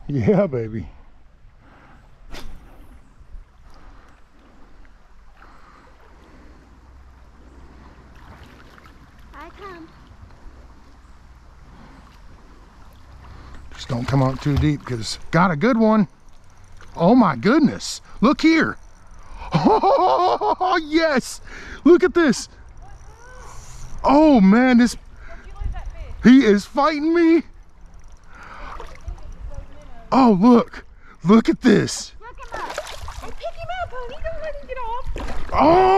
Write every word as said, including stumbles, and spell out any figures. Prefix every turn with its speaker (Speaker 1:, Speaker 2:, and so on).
Speaker 1: Yeah, baby.
Speaker 2: I come.
Speaker 1: Just don't come out too deep, because got a good one. Oh my goodness. Look here. Oh, yes. Look at this. Oh man, this, he is fighting me. Oh, look. Look at this.
Speaker 2: Look him up. And pick him up, honey. Don't let him get off.
Speaker 1: Oh.